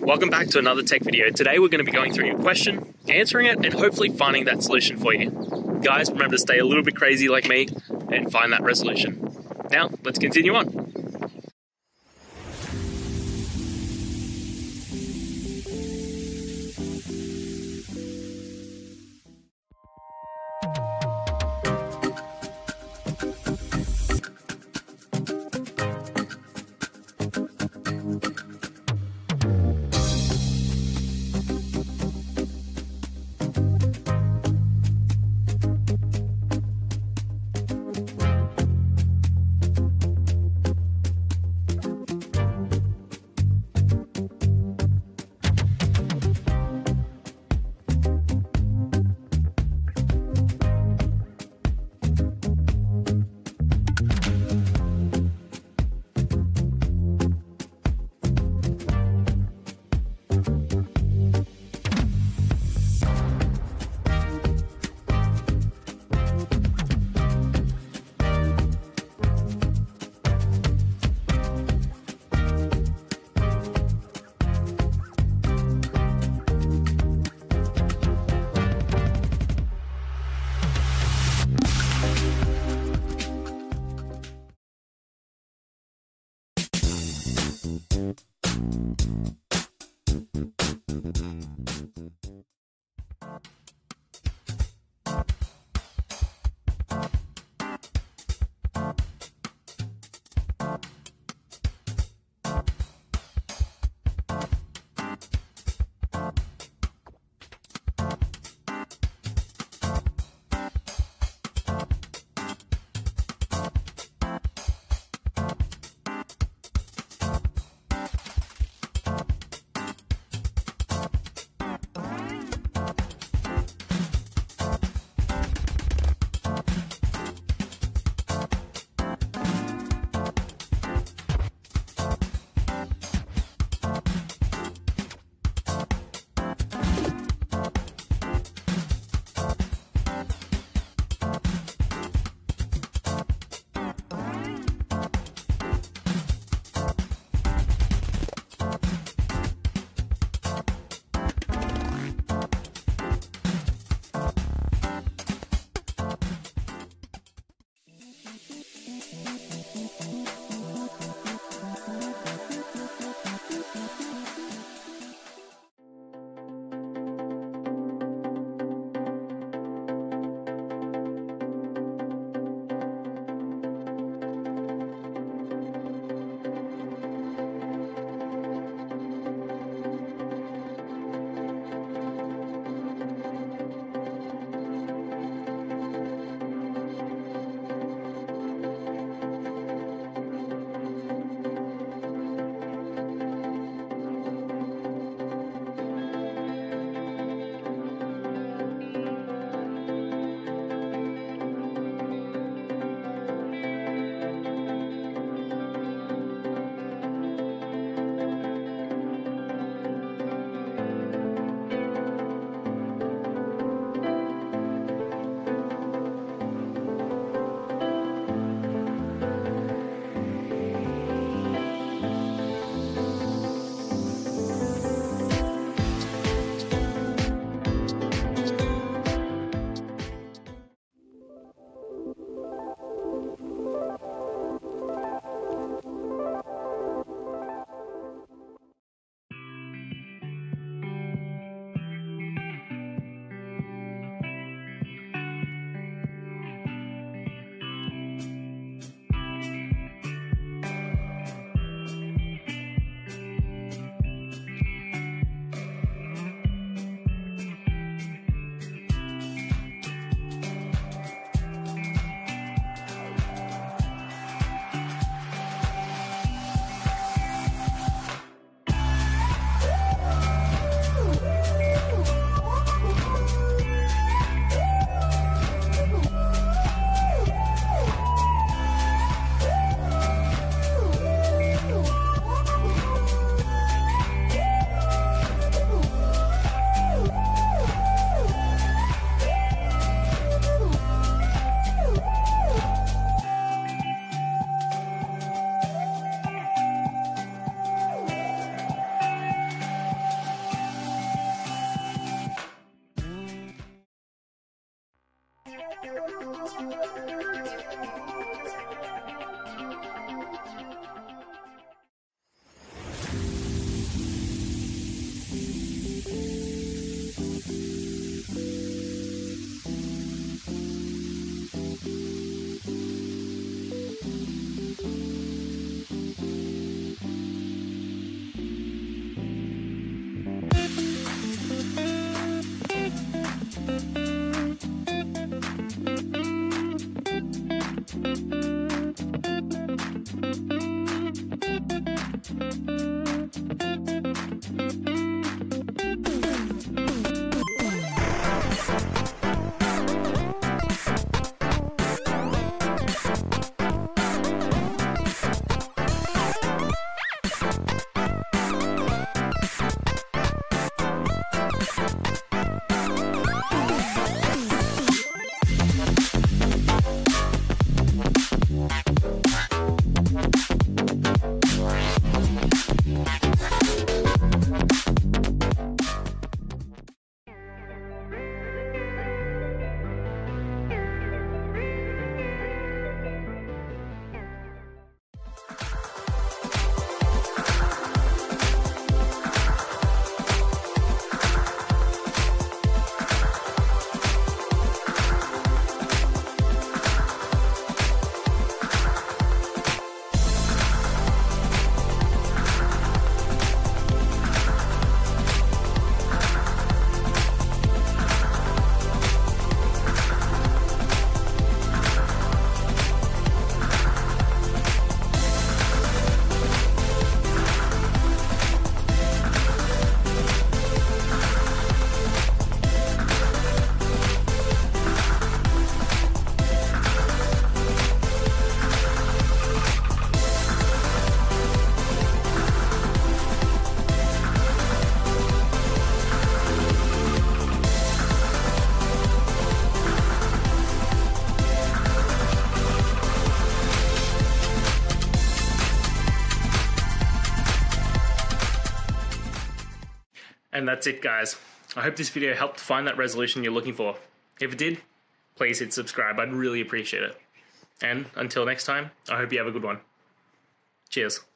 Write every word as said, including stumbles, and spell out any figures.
Welcome back to another tech video. Today we're going to be going through your question, answering it, and hopefully finding that solution for you. Guys, remember to stay a little bit crazy like me and find that resolution. Now, let's continue on. And that's it, guys. I hope this video helped find that resolution you're looking for. If it did, please hit subscribe. I'd really appreciate it. And until next time, I hope you have a good one. Cheers.